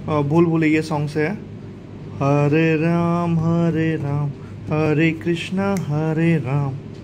भूल भुलैया सॉन्ग से है। हरे राम हरे कृष्णा हरे राम